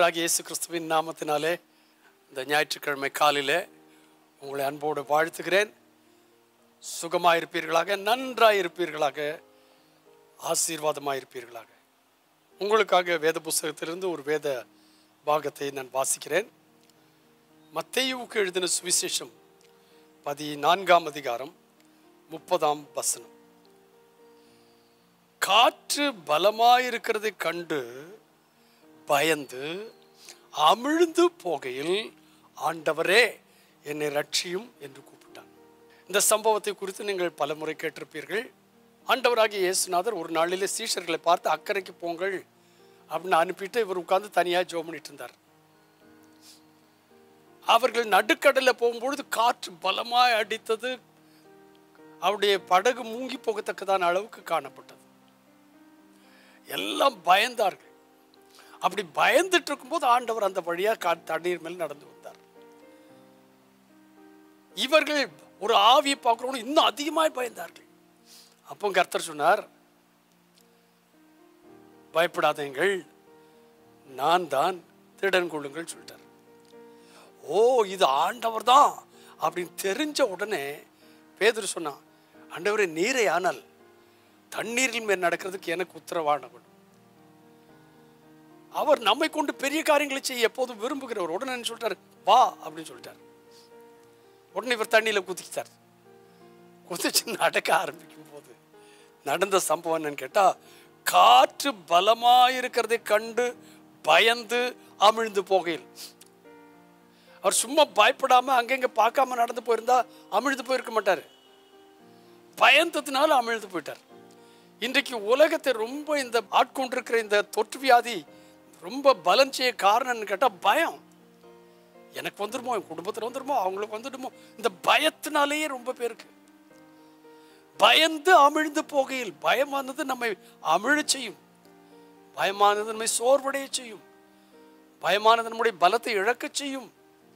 ஆண்டவராகிய இயேசு கிறிஸ்துவின் நாமத்தினாலே இந்த ஞாயிற்றுக்கிழமை காலையிலே உங்களை அன்போடு வாழ்த்துகிறேன். சுகமாயிருப்பீர்களாக, நன்றாயிருப்பீர்களாக, ஆசீர்வாதமாயிருப்பீர்களாக. உங்களுக்காக வேத புஸ்தகத்திலிருந்து ஒரு வேத பாகத்தை நான் வாசிக்கிறேன். மத்தேயுவுக்கு எழுதின சுவிசேஷம் 14ஆம் அதிகாரம் 30ஆம் வசனம். காற்று பலமாயிருக்கிறதை கண்டு பயந்து அமிழ்ந்து போகையில், ஆண்டவரே என்னை ரட்சியும் என்று கூப்பிட்டான். இந்த சம்பவத்தை குறித்து நீங்கள் பல முறை கேட்டிருப்பீர்கள். ஆண்டவராகிய இயேசுநாதர் ஒரு நாளிலே சீஷர்களை பார்த்து அக்கறைக்கு போங்கள் அப்படின்னு அனுப்பிட்டு இவர் உட்கார்ந்து தனியாக ஜெபம் பண்ணிட்டு இருந்தார். அவர்கள் நடுக்கடலில் போகும்பொழுது காற்று பலமாய் அடித்தது. அவருடைய படகு மூங்கி போகத்தக்கதான அளவுக்கு காணப்பட்டது. எல்லாம் பயந்தார்கள். அப்படி பயந்துட்டு இருக்கும்போது ஆண்டவர் அந்த வழியா தண்ணீர் மேல் நடந்து வந்தார். இவர்கள் ஒரு ஆவியை பார்க்கிறோம், இன்னும் அதிகமாய் பயந்தார்கள். அப்போ கர்த்தர் சொன்னார், பயப்படாதீங்கள், நான் தான், திடன் கொள்ளுங்கள் சொல்லிட்டார். ஓ, இது ஆண்டவர் தான் அப்படின்னு தெரிஞ்ச உடனே பேதுரு சொன்னான், ஆண்டவரே நீரே ஆனால் தண்ணீரில் மேல் நடக்கிறதுக்கு எனக்கு உத்தரவான. அவர் நம்மை கொண்டு பெரிய காரியங்களை செய்ய எப்போதும் விரும்புகிறவர். உடனே சொல்லிட்டார், வா அப்படின்னு சொல்லிட்டார். உடனே இவர் தண்ணியில குதிச்சார். குதிச்சு நடக்க ஆரம்பிக்கும் போது நடந்த சம்பவம் என்னன்னு கேட்டா, காற்று பலமாயிருக்கிறதை கண்டு பயந்து அமிழ்ந்து போகையில். அவர் சும்மா பயப்படாம அங்கங்க பார்க்காம நடந்து போயிருந்தா அமிழ்ந்து போயிருக்க மாட்டாரு. பயந்ததுனால அமிழ்ந்து போயிட்டார். இன்றைக்கு உலகத்தை ரொம்ப இந்த ஆட்கொண்டிருக்கிற இந்த தொற்று வியாதி ரொம்ப பலம் செய்ய காரணம்னு கேட்டால் பயம். எனக்கு வந்துடுமோ, என் குடும்பத்தில் வந்துடுமோ, அவங்களுக்கு வந்துடுமோ, இந்த பயத்தினாலேயே ரொம்ப பேருக்கு. பயந்து அமிழ்ந்து போகையில், பயமானது நம்மை அமிழ செய்யும், பயமானது நம்மை சோர்வடைய செய்யும், பயமானது நம்முடைய பலத்தை இழக்க செய்யும்,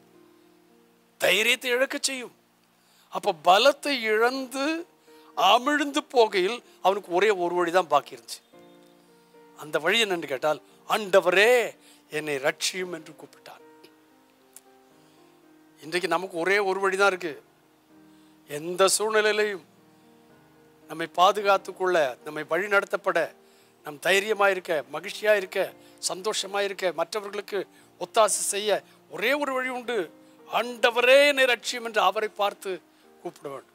தைரியத்தை இழக்க செய்யும். அப்போ பலத்தை இழந்து அமிழ்ந்து போகையில் அவனுக்கு ஒரே ஒரு வழி தான் பாக்கி இருந்துச்சு. அந்த வழி என்னன்னு கேட்டால், ஆண்டவரே என்னை ரட்சியும் என்று கூப்பிட்டான். இன்றைக்கு நமக்கு ஒரே ஒரு வழிதான் இருக்கு. எந்த சூழ்நிலையிலையும் நம்மை பாதுகாத்துக்கொள்ள, நம்மை வழி நடத்தப்பட, நம் தைரியமாக இருக்க, மகிழ்ச்சியாக இருக்க, சந்தோஷமாக இருக்க, மற்றவர்களுக்கு ஒத்தாசை செய்ய ஒரே ஒரு வழி உண்டு. ஆண்டவரே என்னை ரட்சியும் என்று அவரை பார்த்து கூப்பிட வேண்டும்.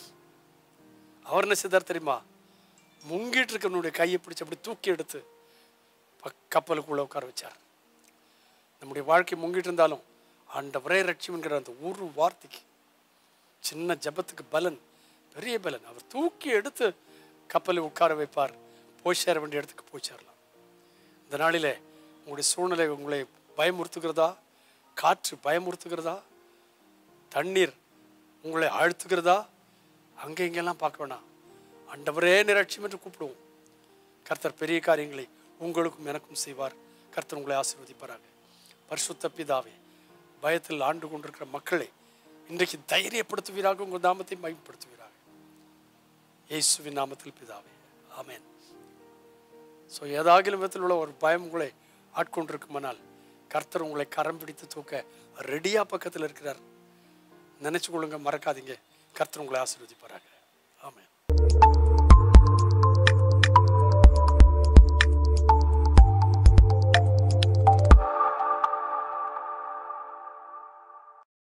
அவர் என்ன செய்தார் தெரியுமா? முங்கிட்டு இருக்கவனுடைய கையை பிடிச்சி அப்படி தூக்கி எடுத்து கப்பலுக்குள்ள உட்கார வச்சார். நம்முடைய வாழ்க்கை முங்கிட்டு இருந்தாலும் ஆண்டவரே ரட்சியும் என்கிற அந்த ஒரு வார்த்தைக்கு, சின்ன ஜபத்துக்கு பலன், பெரிய பலன். அவர் தூக்கி எடுத்து கப்பலை உட்கார வைப்பார். போய் சேர வேண்டிய இடத்துக்கு போய் சேரலாம். இந்த நாளிலே உங்களுடைய சூழ்நிலை உங்களை பயமுறுத்துகிறதா? காற்று பயமுறுத்துகிறதா? தண்ணீர் உங்களை ஆழ்த்துகிறதா? அங்கே இங்கெல்லாம் பார்க்க வேணாம். ஆண்டவரே நிரட்சியம் என்று கூப்பிடுவோம். கர்த்தர் பெரிய காரியங்களை உங்களுக்கும் எனக்கும் செய்வார். கர்த்தர் உங்களை ஆசீர்வதிப்பாராக. பரிசுத்த பிதாவே, பயத்தில் ஆண்டு கொண்டிருக்கிற மக்களை இன்றைக்கு தைரியப்படுத்துவீராக, உங்கள் நாமத்தை மகிமைப்படுத்துவீராக. இயேசுவின் நாமத்தில் பிதாவே, ஆமென். ஸோ ஏதாகிலும் விதத்தில் உள்ள ஒரு பயம் உங்களை ஆட்கொண்டிருக்குமானால், கர்த்தர் உங்களை கரம் பிடித்து தூக்க ரெடியா பக்கத்தில் இருக்கிறார். நினைச்சு கொள்ளுங்க, மறக்காதீங்க. கர்த்தர் உங்களை ஆசீர்வதிப்பாராக. ஆமென்.